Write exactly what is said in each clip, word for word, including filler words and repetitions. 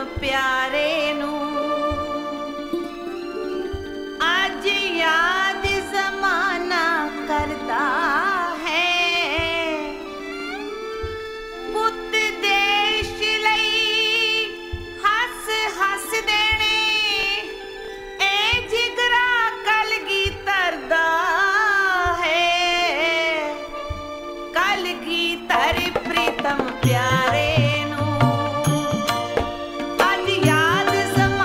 प्यारे नू अज याद जमाना करता है। पुत देश लई हस हस देने ए जिगरा कलगीधर दा है। कलगीधर प्रीतम प्यारे नू अज याद जमाना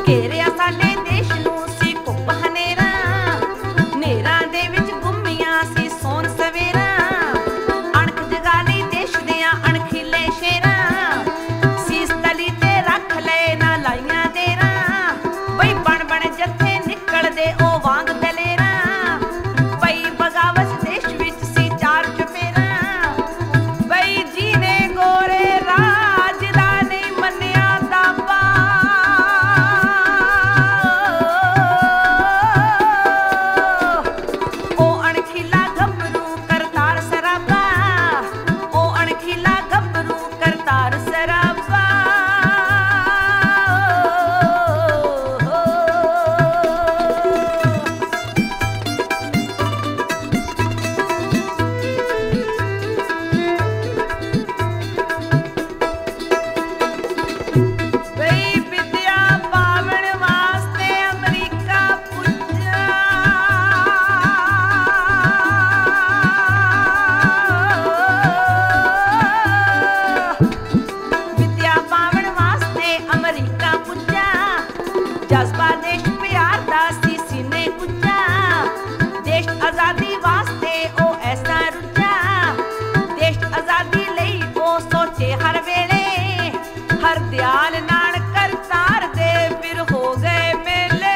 ਘੇਰਿਆ ਸਾਡੇ ਦੇਸ਼ ਨੂੰ ਸੀ ਘੁੱਪ ਹਨੇਰਾ, ਨੇਰਾਂ ਦੇ ਵਿੱਚ ਗੁੰਮੀਆਂ ਸੀ ਸੋਨ ਸਵੇਰਾ। ਅਣਖ ਜਗਾ ਲਈ ਦੇਸ਼ ਦੀਆਂ ਅਣਖੀਲੇ ਸ਼ੇਰਾਂ, ਸੀਸ ਤਲੀ ਤੇ ਰੱਖ ਲਏ ਨਾ ਲਾਈਆਂ ਦੇਰਾਂ। ਬਈ ਬਣ ਬਣ ਜੱਥੇ ਨਿਕਲਦੇ ਉਹ ਵਾਂਗ ਦਲੇਰਾਂ, ਬਈ ਬਗਾਵਤ ਦੇਸ਼ ਵਿੱਚ ਸੀ ਚਾਰ ਚੁਫੇਰਾਂ। ਬਈ ਜੀ ਨੇ ਗੋਰੇ ਰਾਜ ਦਾ ਨਹੀਂ ਮੰਨਿਆ ਦਾਬਾ, ਉਹ ਅਣਖੀਲਾ ਗੱਭਰੂ ਕਰਤਾਰ ਸਰਾਬਾ, ਉਹ ਅਣਖੀਲਾ ਗੱਭਰੂ ਕਰਤਾਰ ਸਰਾਬਾ। ਬਈ ਵਿਦਿਆ ਪਾਵਣ ਵਾਸਤੇ ਅਮਰੀਕਾ ਪੁੱਜਾ, ਵਿਦਿਆ ਪਾਵਣ ਵਾਸਤੇ ਅਮਰੀਕਾ ਪੁੱਜਾ। ਜਜ਼ਬਾ ਦੇਸ਼ ਪਿਆਰ ਦਾ ਸੀ ਸੀਨੇ ਕੁੱਜਾ, ਦੇਸ਼ ਆਜ਼ਾਦੀ ਵਾਸਤੇ ਉਹ ਐਸਾ ਰੁੱਝਾ। ਦੇਸ਼ ਆਜ਼ਾਦੀ ਲਈ ਉਹ ਸੋਚੇ ਹਰ ਵੇਲੇ, ਹਰ ਦਿਆਲ ਨਾਲ ਕਰਤਾਰ ਦੇ ਫਿਰ ਹੋ ਗਏ ਮੇਲੇ।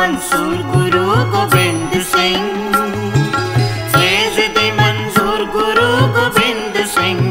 मंसूर गुरु गोबिंद सिंह, एज़ दी मंजूर गुरु गोबिंद सिंह,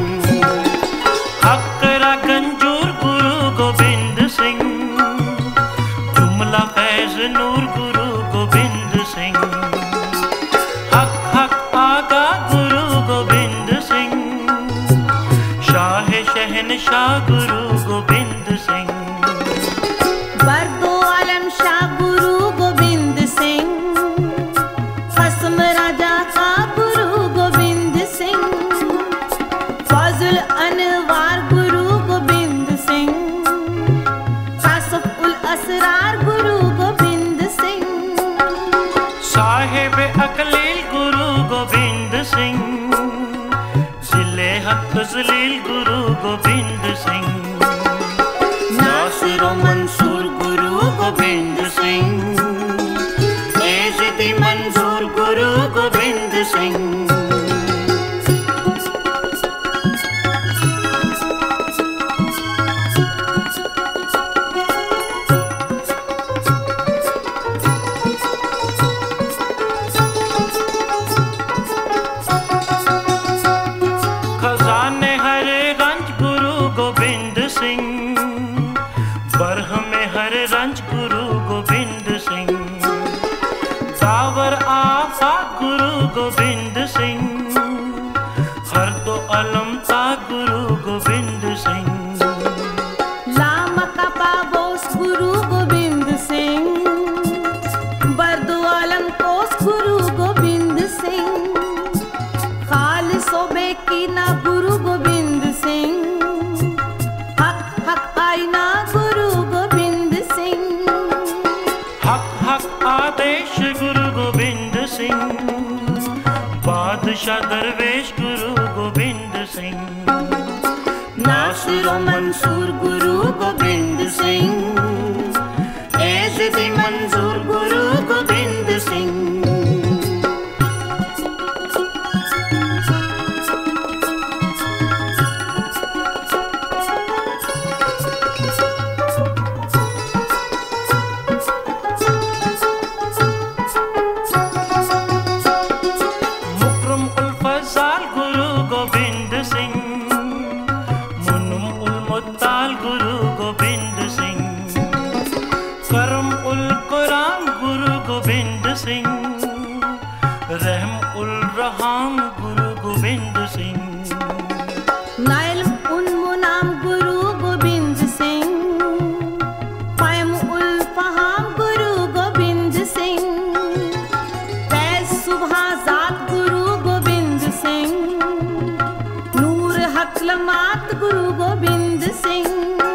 हकरा गंजूर गुरु गोबिंद सिंह, जुमला फैज नूर गुरु गोबिंद सिंह, हक हक आगा गुरु गोबिंद सिंह, शाह शहनशाह गुरु गोबिंद सिंह, बरदो आलम शाह गुरु गोबिंद सिंह, खसम राजा का गुरु गोबिंद सिंह, फजल अनवार गुरु गोबिंद सिंह, कासफ उल असरार गुरु गोबिंद सिंह, साहिब अकलील गुरु गोबिंद सिंह, जिले हक जलील गुरु गोबिंद सिंह, नासिरो मंसूर गुरु गोबिंद सिंह, एज़ दी मंजूर गुरु गोबिंद सिंह, खजाने हरे रंज गुरु गोबिंद सिंह, बरहमे हरे रंज गुरु गोबिंद सिंह, दावर आफा गुरु गोबिंद सिंह, हर दो अलम ता गुरु गोबिंद सिंह, लामा का पाबोस गुरु गोबिंद सिंह, बरदो आलम कोस गुरु गोबिंद सिंह, खालिसो बेकीना गुरु गोबिंद सिंह, हक हक आईना गुरु गोबिंद सिंह, हक हक आदेश गुरु गोबिंद सिंह, बादशाह दरवेश गुरु गोबिंद सिंह, नासिरो मंसूर गुरु गोबिंद सिंह, एज़ दी मंजूर गुरु गोबिंद सिंह, मुकरम उल फज़ाल गुरु गोबिंद सिंह, मुनुम उल मुत्ताल गुरु गोबिंद सिंह, करम उल कुरान गुरु गोबिंद सिंह, रहम उल रहाम गुरु गोबिंद सिंह, नाइल उन मुनाम गुरु गोबिंद सिंह, क़ैम उल फहाम गुरु गोबिंद सिंह, फैज़ सुबह ज़ात गुरु गोबिंद सिंह, नूर हक लमात गुरु गोबिंद सिंह,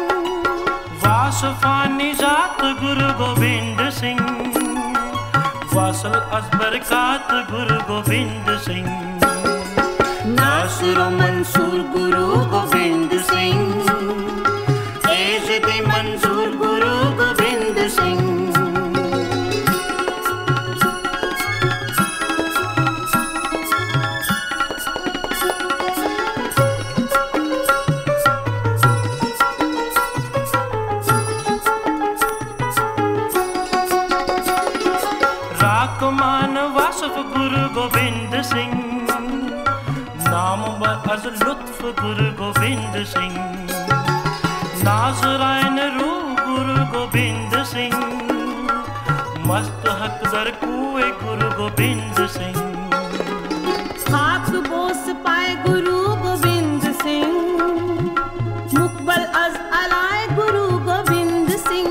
वासफानी जात गुरु गोबिंद सिंह, वासल अज़बरकात गुरु गोबिंद सिंह, नासिरो मंसूर गुरु गोबिंद सिंह, एज़ दी मंजूर गुरु गोबिंद सिंह, राकमान वासफ गुरु गोबिंद सिंह, नाम व अज लुत्फ गुरु गोबिंद सिंह, नाज़राइन रूह गुरु गोबिंद सिंह, मस्त हक दर कुए गुरु गोबिंद सिंह, खाक बोस पाए गुरु गोबिंद सिंह, मुकबल अज अलाए गुरु गोबिंद सिंह,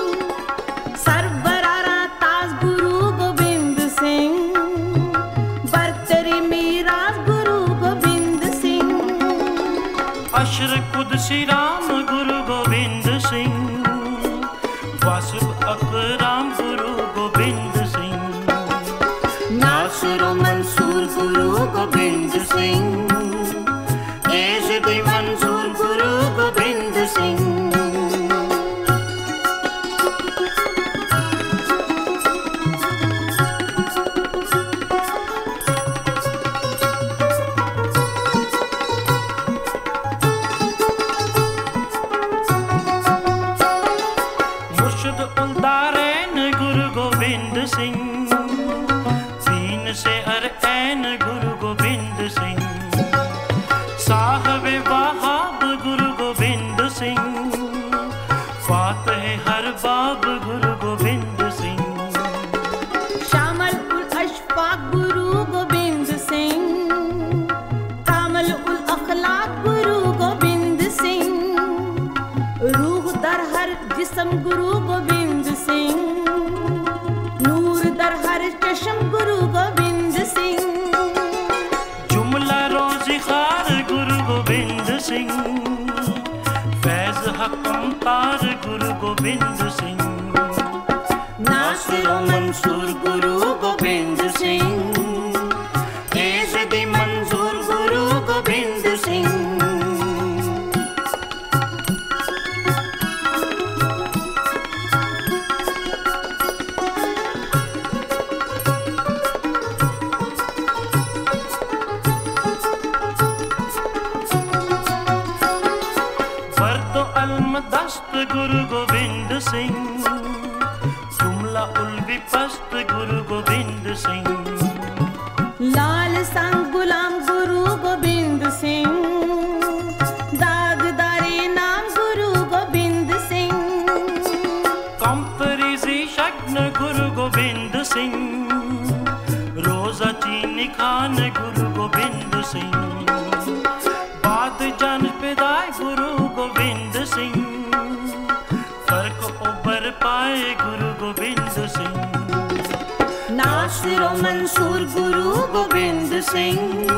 सरबरारा ताज गुरु गोबिंद सिंह, बरतरी मीराज गुरु गोबिंद सिंह, अशर कुदसी राम गुरु गोबिंद सिंह, वासिफ अकराम गुरु गोबिंद सिंह, नासिरो मंसूर गुरु गोबिंद सिंह, एज़ दी मंजूर गुरु गोबिंद सिंह, मुर्शिद उल दारैन गुरु गोबिंद सिंह, दीन से अर ऐन गुरु गोबिंद सिंह, साहबे वहाब गुरु गोबिंद सिंह, फातह हर बाब गुरु गोबिंद सिंह, शामल उल अशफाक गुरु गोबिंद सिंह, कामल उल अखलाक गुरु गोबिंद सिंह, रूह दर हर जिस्म गुरु गोबिंद सिंह, नूर दर हर चश्म गुरु गोबिंद सिंह, जुमला रोज़ी खार गुरु गोबिंद सिंह, फैज़ हक़ तार गुरु गोबिंद सिंह, नासिर व मंसूर गुरु गोबिंद सिंह, एज़दी मंजूर गुरु गोबिंद सिंह, फर्द अलमदस्त गुरु गोबिंद सिंह, जुमला उल विपस्त गुरु गोबिंद सिंह, लाल संग गुलाम गुरु गोबिंद सिंह, दागदारे नाम गुरु गोबिंद सिंह, कंपरीजी शग्न गुरु गोबिंद सिंह, रोजा चीनी खान गुरु गोबिंद सिंह, बात जन पिदाय गुरु गोबिंद सिंह, फर्क उबर पाए गुरु गोबिंद सिंह, नासिर व मंसूर गुरु गोबिंद सिंह,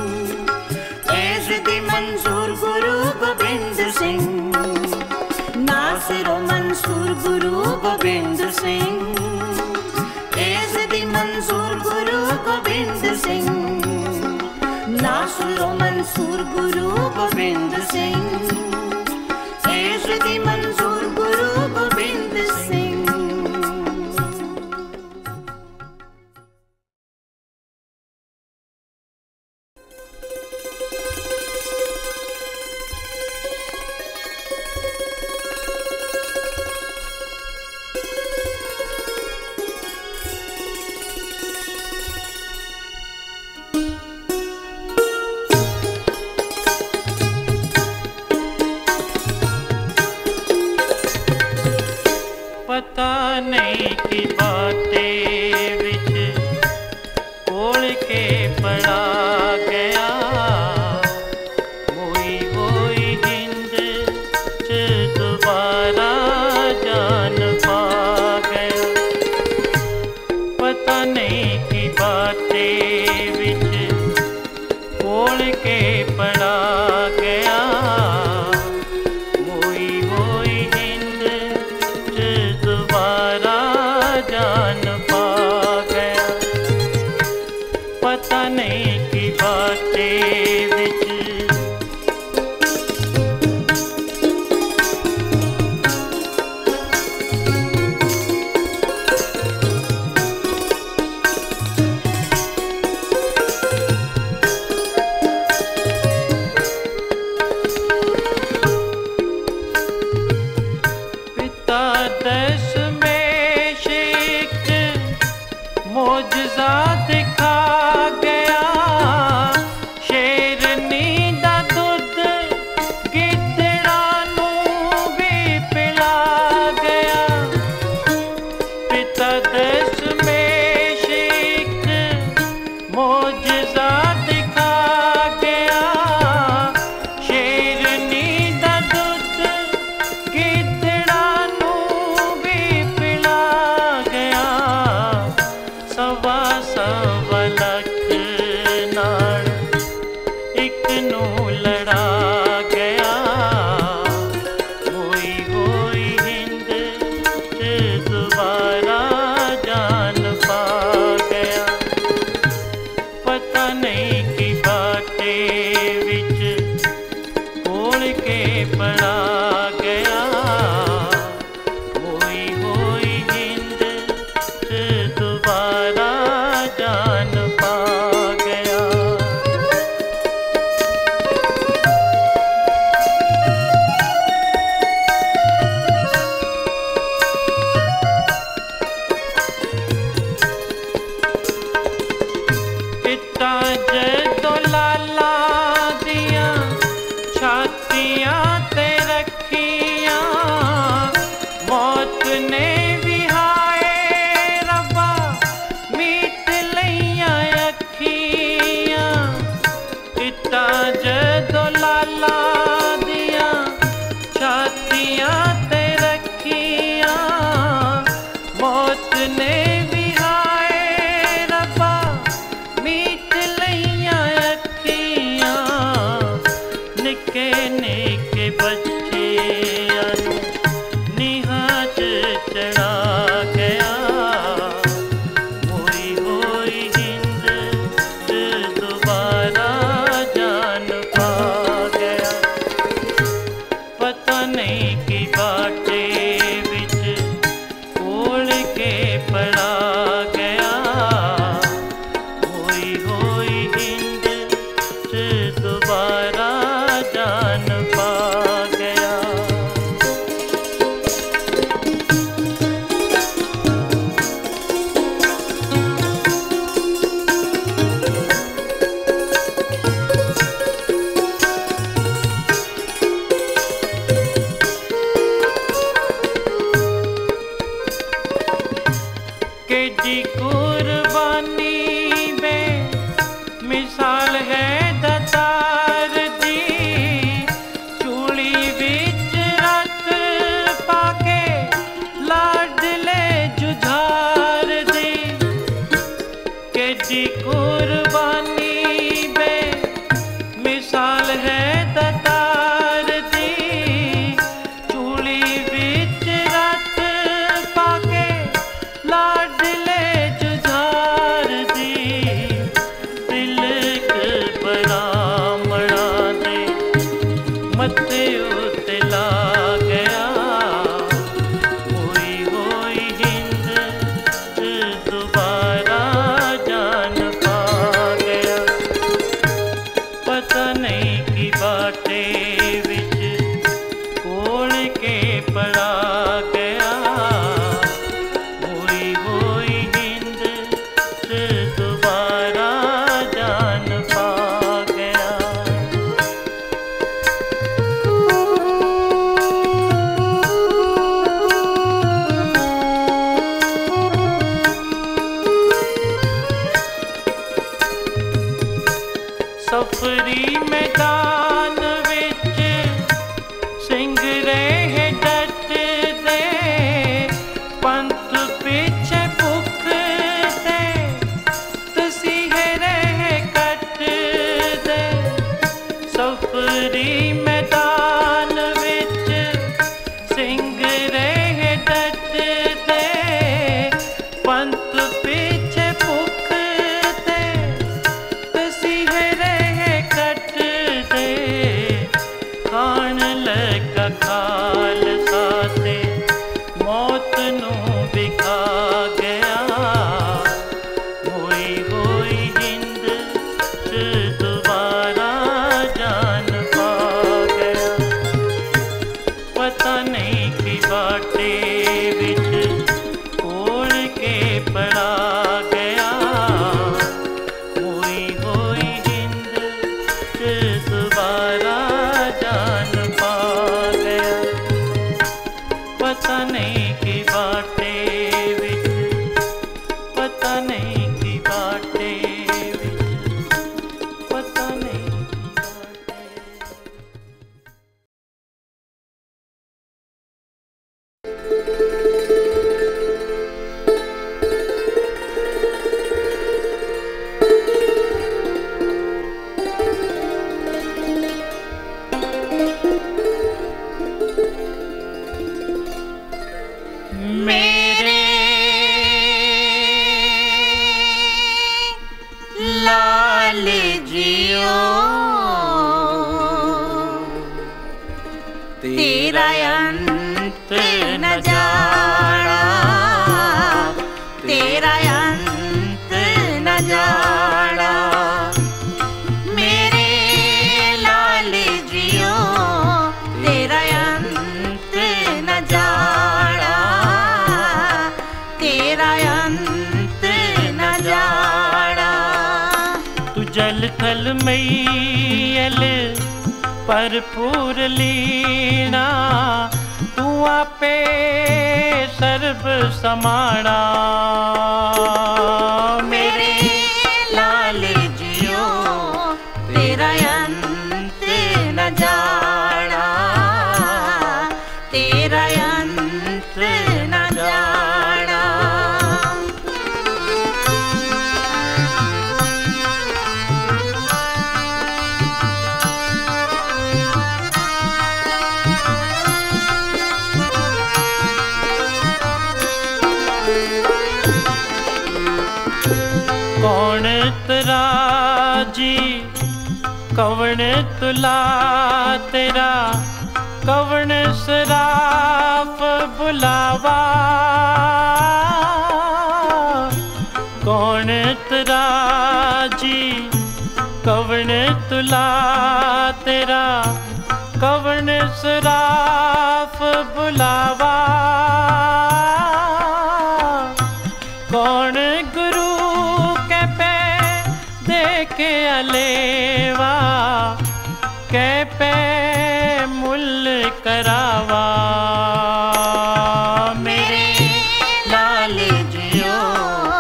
एज़दी मंजूर गुरु गोबिंद सिंह, नासिर व मंसूर गुरु गोबिंद सिंह, एज़दी मंजूर गुरु गोबिंद सिंह, नासिर व मंसूर गुरु गोबिंद सिंह, एज़दी मंजूर गुरु गोबिंद सिंह। पता नहीं की बातें विच कोल के पड़ा गया, मोई होई हिंद च दोबारा जान पा गया, पता नहीं की बातें विच कोल के पड़ा गया, मोई होई हिंद च दोबारा जान पा केडी कुर्बानी बे मिसाल है दतार दी, चूड़ी विच रत पाके लाडले जुझार दी। केडी कुर्बानी बे मिसाल है दतार दी, चूड़ी विच रत पाके लाडले जुझार दी। तिलक बरामणा दे मत्थे उत्ते ला गया, होई होई हिंद दोबारा जान पा गया। पता नहीं की बाटे विच कोल के पड़ा गया, होई होई हिंद दोबारा जान पा गया। सफरी मैदान विच सिंह रहे डट दे, पंथ पिछे भुख दे तसीहे रहे कट दे। सफरी मैदान विच सिंह रहे डट दे, पंथ पिछे भुख दे तसीहे रहे कट दे। खान लगा खालसा ते मौत नू विखा गया, होई होई हिंद दोबारा जान पा गया। पता नहीं की बाटे विच कोल के पड़ा गया, होई होई हिंद दोबारा जान पा गया। पता नहीं की बाटे विच, पता नहीं की बाटे विच, पता नहीं की बाटे। मेरे लाल जियो तेरा अंत न जाना, तेरा अंत न जाना। मेरे लाल जियो तेरा अंत न जाना, तेरा अंत न जाना। तू जल थल मैयल भरपूर लीना, तू आपे सर्ब समाना। मेरे लाल जियो तेरा अंत न जाना, तेरा अंत न जाना। कौन तराजी कवन तुला तेरा, कवन सराफ बुलावा। कौन तराजी कवन तुला तेरा, कवन सराफ बुलावा। कौन गुरु के पे देखे अलेवा, के पे मुल करावा। मेरे लाल जियो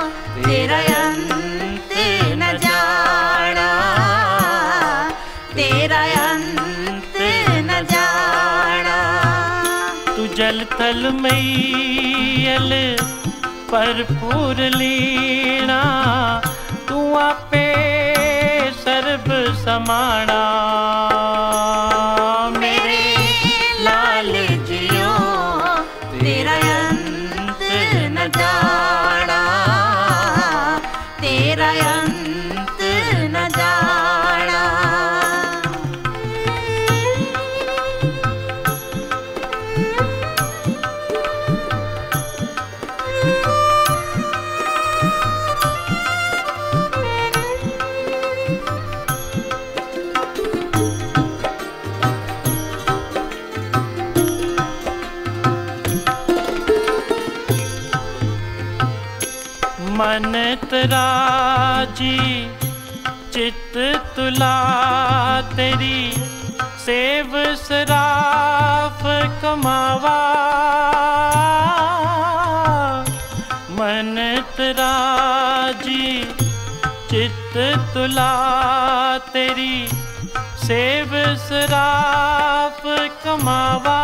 थल मैयल भरपूर लीना, तू आपे सर्ब समाना। मेरे लाल जियो तेरा अंत न जाना, तेरा अंत न जाना। मन तराजी चित तुला तेरी, सेव सराफ कमावा। मन तराजी चित तुला तेरी, सेव सराफ कमावा।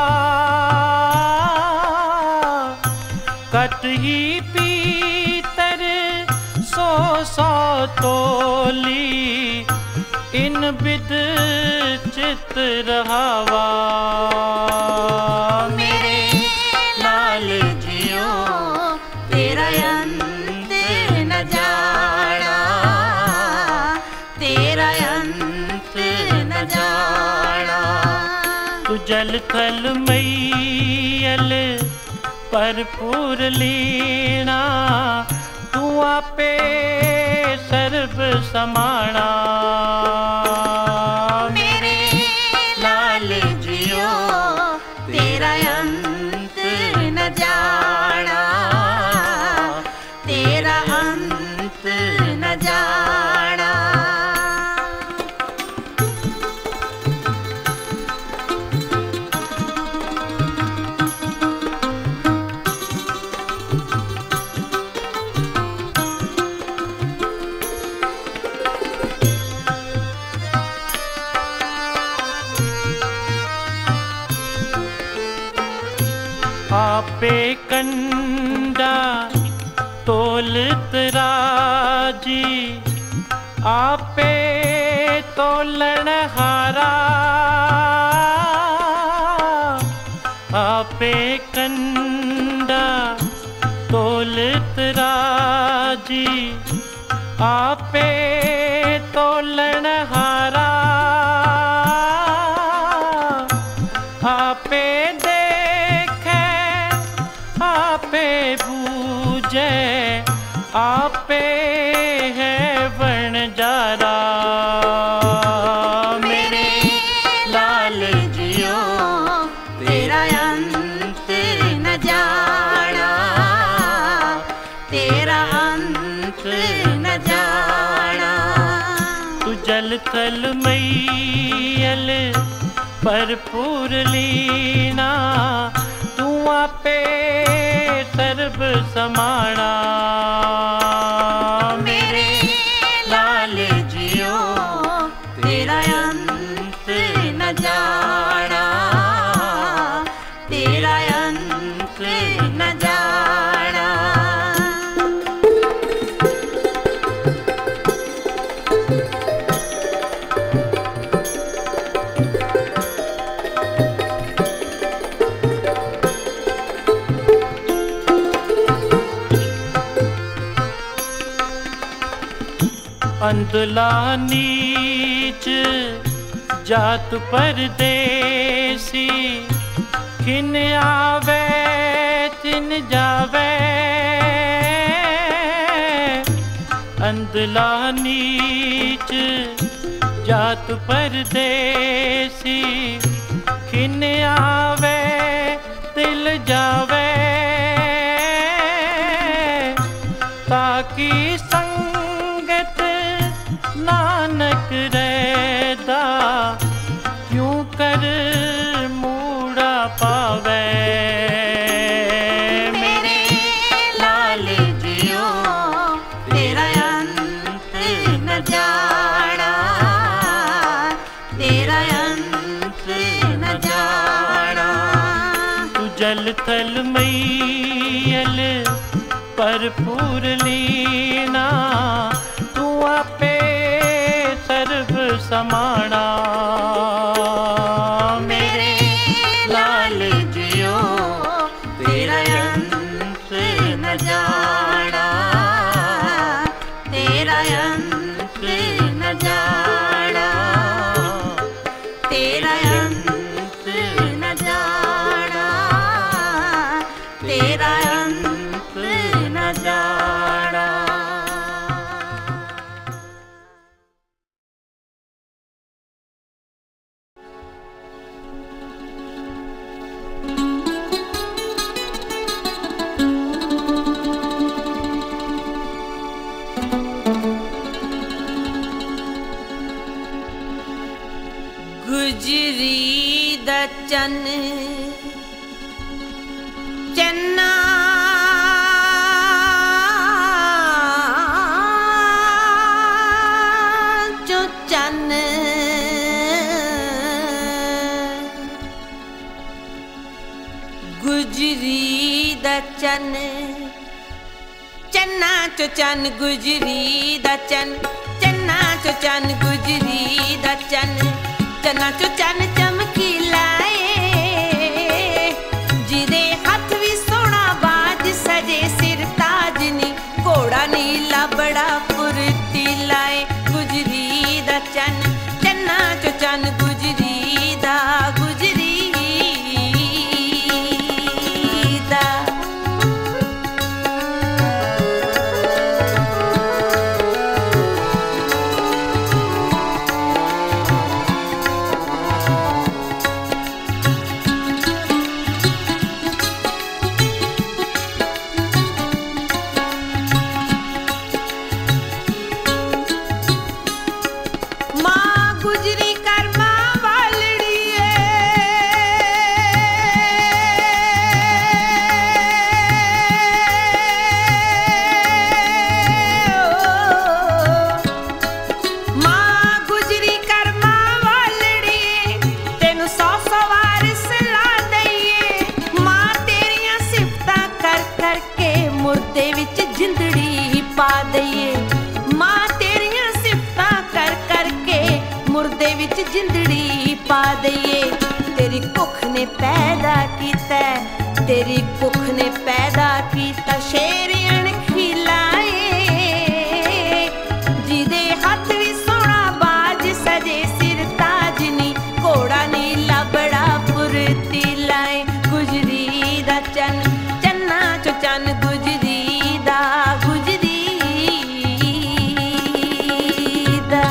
कट ही पीतर सौ सौ तोली, इन बिद चित रहावा। मेरे लाल जियो तेरा अंत न जाना, तेरा अंत न जाना। तू जल थल मैयल भरपूर लीना, तू आपे सर्ब समाना। मेरे लाल जियो तेरा अंत न जाना, तेरा अंत न जाना। आपे कंडा तोल तराजी, आपे तोलन हारा। आपे कंडा तोल तराजी, आपे तोलन हारा। आपे आपे बूझे, आपे है वणजारा। मेरे लाल जियो तेरा अंत न जाना, तेरा अंत न जाना। तू जल थल मैयल भरपूर लीना, तू आपे सर्ब समाना। मेरे लाल जियो तेरा अंत न जाना, तेरा अंत न जाना। अंधला नीच जात परदेसी, खिन आवे तिन जावे। अंधला नीच जात परदेसी, खिन आवे तिल जावे। ताकि संगत नानक रहदा, क्यों कर मूड़ा पावे। मेरे लाल जियो तेरा अंत न जाना, तेरा अंत न जाना। तू जल थल मैयल भरपूर लीना, तू आपे सर्व समाना। मेरे लाल जियो तेरा अंत न जाना, तेरा अंत न जाना, तेरा अंत न जाना, तेरा अंत न जाना। गुजरी दा चन्न चन्ना चो चन्न, गुजरी दा चन्न चन्ना चो चन्न, गुजरी दा चन्न चन्ना चो चन्न, गुजरी दा चन्न चन्ना चो चन्न चमकीला ए, जिदे हथ भी सोना बाज सजे सिर ताज नी, घोड़ा नीला बड़ा फुर्तीला ए। गुजरी दा चन्न चन्ना चो चन्न, गुजरी दा गुजरी दा। जिंदड़ी पा दईए, तेरी कुख ने पैदा कीता, तेरी कुख ने पैदा कीता शेर अणखीला ए, जिदे हथ भी सोना बाज सजे सिर ताज नी, घोड़ा नीला बड़ा फुर्तीला ए। गुजरी दा चन्न चन्ना चो चन्न, गुजरी दा गुजरी दा।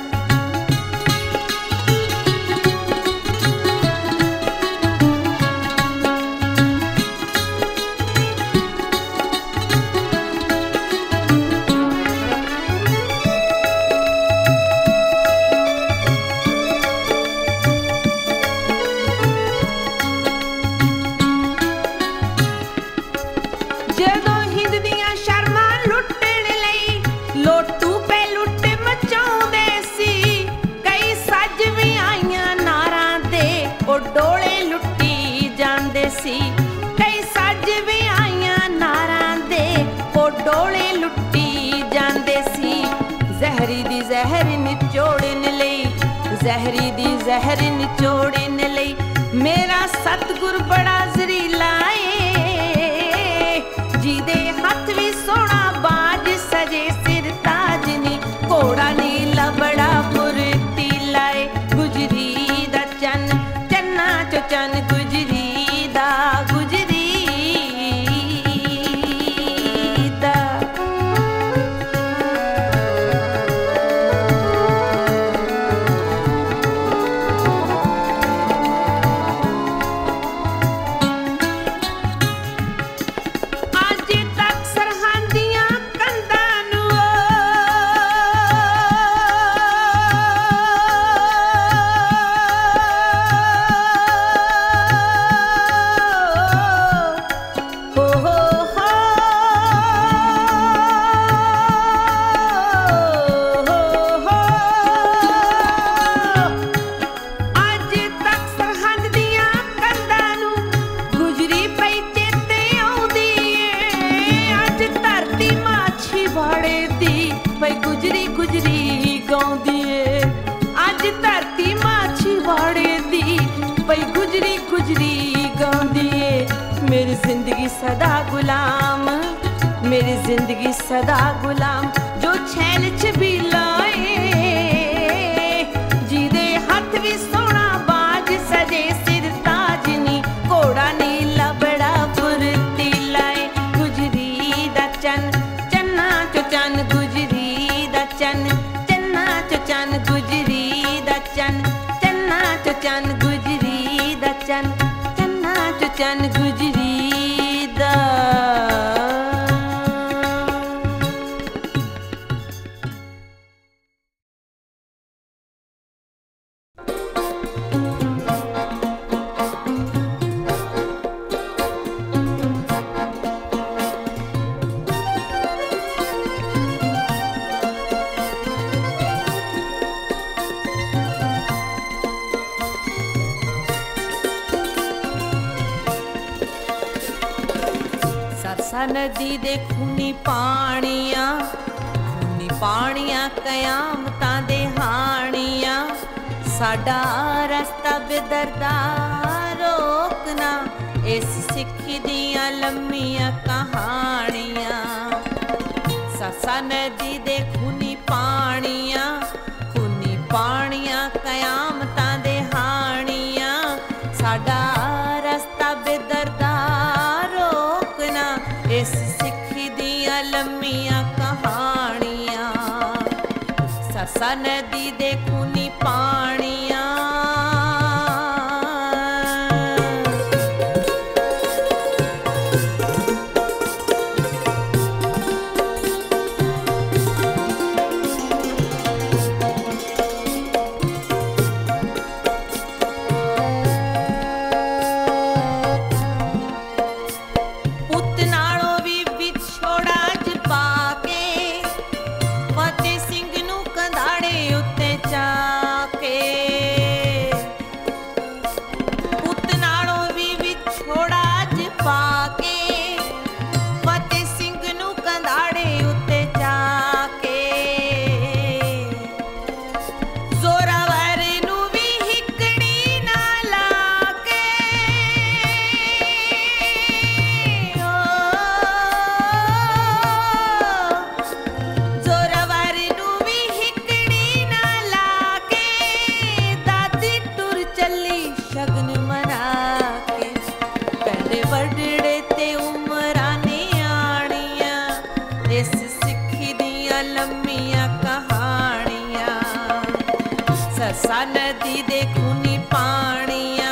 कई सज भी आईयां नारां दे, ओ डोले लुट्टी जांदे सी। जहरी दी जहर निचोड़न लई, जहरी दी जहर निचोड़न लई, मेरा सतगुर बड़ा जरीला ए, जिदे हथ भी सोना बाज सजे सिर ताज नी, घोड़ा नीला बड़ा फुर्तीला ए। गुजरी दा चन्न चन्ना चो चन्न, गुजरी दा गुजरी दा। आज तक सरहद गुजरी गाउंदी ए अज धरती माछीवाड़े दी पई गुजरी गुजरी गाउंदी ए मेरी जिंदगी सदा गुलाम मेरी जिंदगी सदा गुलाम जो छैल च भी लाए जिदे हथ भी सोना बाज सजे सिर ताज नी घोड़ा नीला बड़ा फुर्ती लाए गुजरी दा चन चन्ना चो चन गुजरी दा चन चन्ना चो चन गुजरी दा चन चन्ना चो चन गुजरी दा चन चन्ना चो चन गुजरी दा नदी दे खूनी पानियां खूनी पानियां कयामतां दे हानियां साडा रस्ता बेदरदा रोकना इस सिक्खी दियां लम्मियां कहानियां ससा नदी दे खूनी पानियां खूनी पानियां कयामतां दे हानियां साडा रस्ता बेदरदा इस सिक्खी दियां लम्मियां कहानियां सरसा नदी दे खूनी पानियां नदी दे खूनी पानियां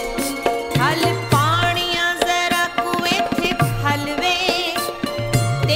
हल पानियां जरा कुएं थे हलवे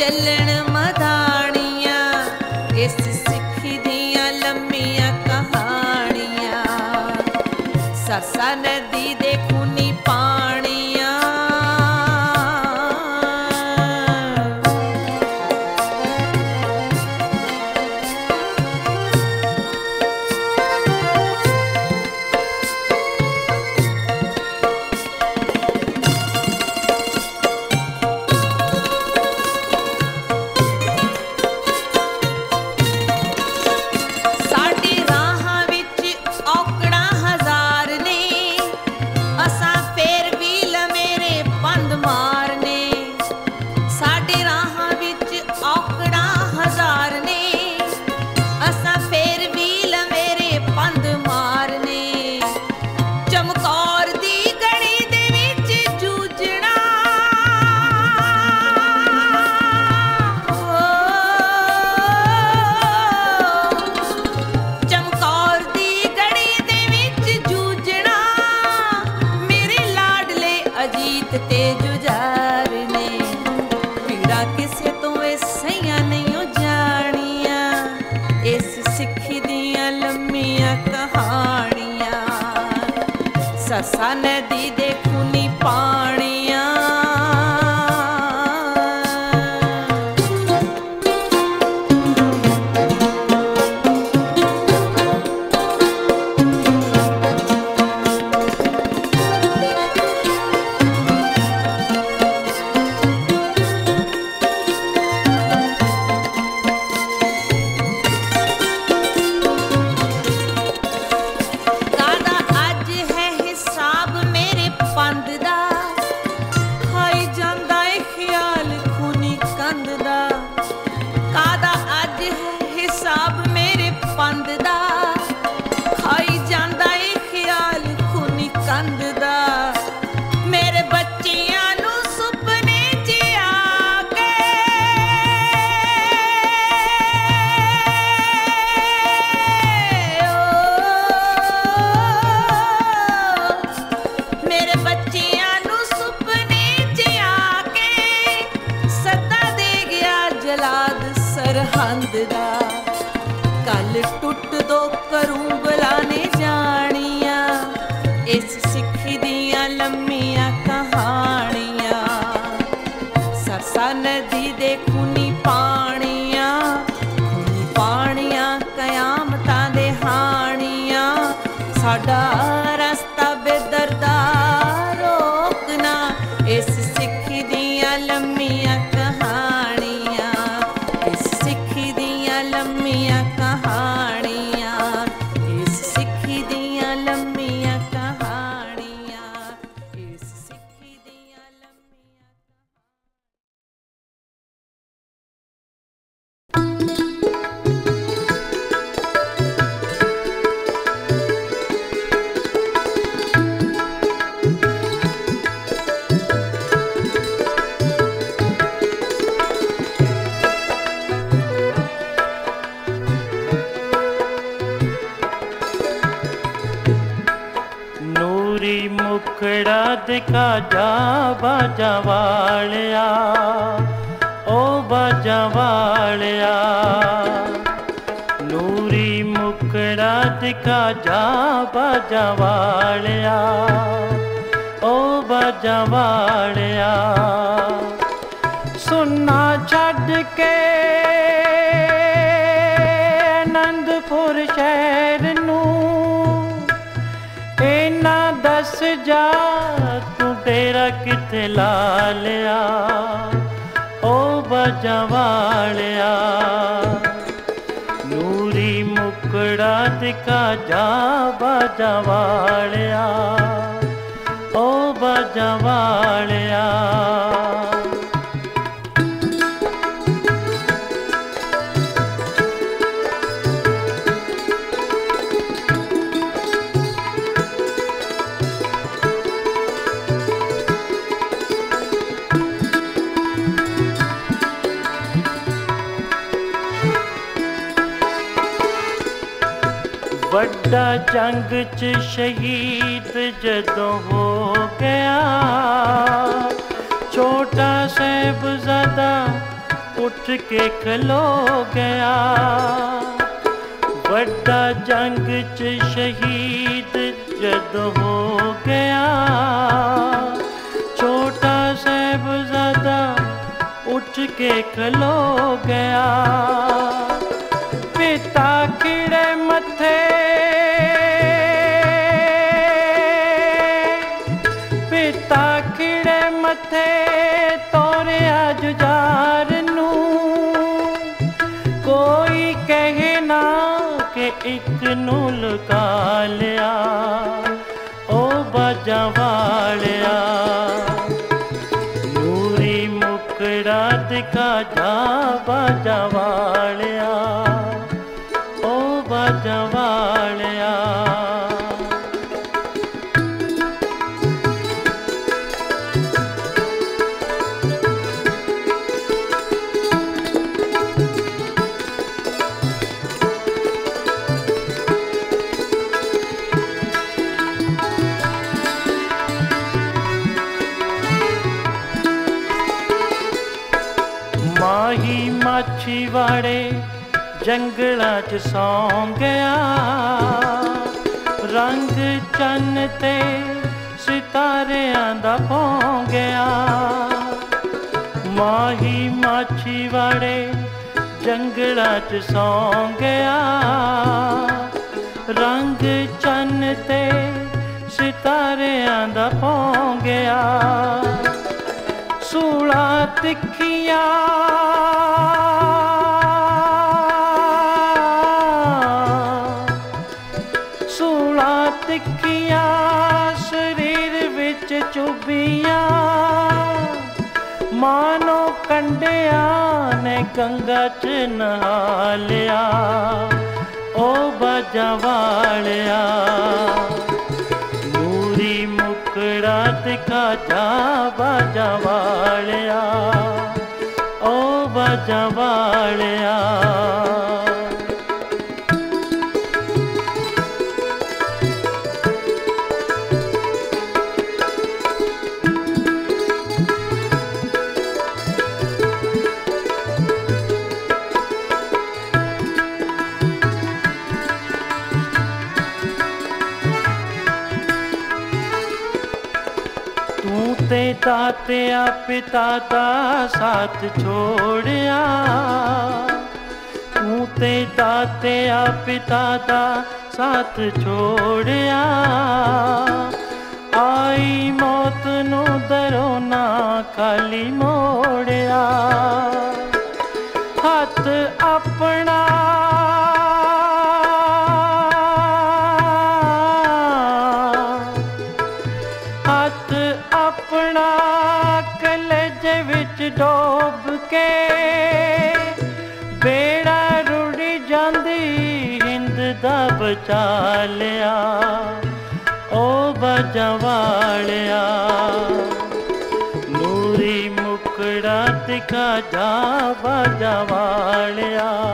ਚੱਲਣ ਮਧਾਣੀਆਂ, ਇਸ ਸਿੱਖੀ ਦੀਆਂ ਲੰਮੀਆਂ ਕਹਾਣੀਆਂ। ਸਰਸਾ ਨਦੀ ਦੇ ਖੂਨੀ ਪਾਣੀਆਂ, ਸਰਸਾ ਨਦੀ ਦੇ ਖੂਨੀ ਪਾਣੀਆਂ। कल टुट दो करूं बुलाने जानिया, इस सिक्खी दियां लम्मियां कहानियां। सरसा नदी दे खूनी पानियां, खूनी पानियां कयामतां दे हानियां। साडा रस्ता बेदरदा रोकना, इस सिक्खी दियां लम्मियां कहानियां, इस सिक्खी दियां लम्मियां कहानियां, इस सिक्खी दियां लम्मियां कहानियां, इस सिक्खी दियां लम्मियां। मुखड़ा दिखा जा बाजा वालिया, ओ बाजा वालिया। नूरी मुखड़ा दिखा जा बाजा वालिया, ओ बाजा वालिया। सुनना छड़ के आनंदपुर शहर नू, इना दस जा तू तेरा किथे ला लिया, ओ बाजा वालिया। नूरी मुखड़ा दिखा जा बाजा वालिया, ओ बाजा वालिया। वड्डा जंग च शहीद जदों हो गया, छोटा साहिबजादा ਉੱਠ ਕੇ ਖਲੋ ਗਿਆ। ਵੱਡਾ ਜੰਗ 'ਚ ਸ਼ਹੀਦ ਜਦੋਂ ਹੋ ਗਿਆ, ਛੋਟਾ ਸਾਹਿਬਜ਼ਾਦਾ ਉੱਠ ਕੇ ਖਲੋ ਗਿਆ। ਪਿਤਾ ਖਿੜੇ ਮੱਥੇ, ਪਿਤਾ ਖਿੜੇ ਮੱਥੇ ਤੋਰਿਆ ਜੁਝਾਰ ਨੂੰ। ਕੋਈ ਕਹੇ ਨਾ ਕਿ ਇੱਕ ਨੂੰ ਲੁਕਾ ਲਿਆ, ਉਹ ਬਾਜਾਂ ਵਾਲਿਆ। ਨੂਰੀ ਮੁਕੜਾ ਦਿਖਾ ਜਾ ਬਾਜਾਂ ਵਾਲਿਆ, ਉਹ ਬਾਜਾਂ ਵਾਲਿਆ। ਮਾਹੀ ਮਾਛੀਵਾੜੇ ਜੰਗਲਾਂ 'ਚ ਸੌਂ ਗਿਆ। ਰੰਗ ਚੰਨ ਤੇ ਸਿਤਾਰਿਆਂ ਦਾ ਭੌਂ ਗਿਆ। ਮਾਹੀ ਮਾਛੀਵਾੜੇ ਜੰਗਲਾਂ 'ਚ ਸੌਂ ਗਿਆ। ਰੰਗ ਚੰਨ ਤੇ ਸਿਤਾਰਿਆਂ ਦਾ ਭੌਂ ਗਿਆ। ਸੂਲਾਂ ਤਿੱਖੀਆਂ ਸੂਲਾਂ ਤਿੱਖੀਆਂ ਸਰੀਰ ਵਿੱਚ ਚੁਭੀਆਂ। ਮਾਨੋ ਕੰਡਿਆਂ ਨੇ ਗੰਗਾ 'ਚ ਨਹਾ ਲਿਆ, ਉਹ ਬਾਜਾਂ ਵਾਲਿਆ। ਨੂਰੀ ਮੁਕੜਾ ਦਿਖਾ ਜਾ ਬਾਜਾਂ ਵਾਲਿਆ, ਉਹ ਬਾਜਾਂ ਵਾਲਿਆ। ਤੂੰ ਤੇ ਦਾਤਿਆ ਪਿਤਾ ਦਾ ਸਾਥ ਛੋੜਿਆ। ਤੂੰ ਤੇ ਦਾਤਿਆ ਪਿਤਾ ਦਾ ਸਾਥ ਛੋੜਿਆ। ਆਈ ਮੌਤ ਨੂੰ ਦਰੋਂ ਨਾ ਖਾਲੀ ਮੋੜਿਆ। ਹੱਥ ਆਪਣਾ ਹੱਥ ਆਪਣਾ ਕਲੇਜੇ ਵਿੱਚ ਡੋਬ ਕੇ ਬੇੜਾ ਰੁੜੀ ਜਾਂਦੀ ਹਿੰਦ ਦਾ ਬਚਾ ਲਿਆ, ਉਹ ਬਾਜਾਂ ਵਾਲਿਆ। ਨੂਰੀ ਮੁਕੜਾ ਦਿਖਾ ਜਾ ਬਾਜਾਂ ਵਾਲਿਆ,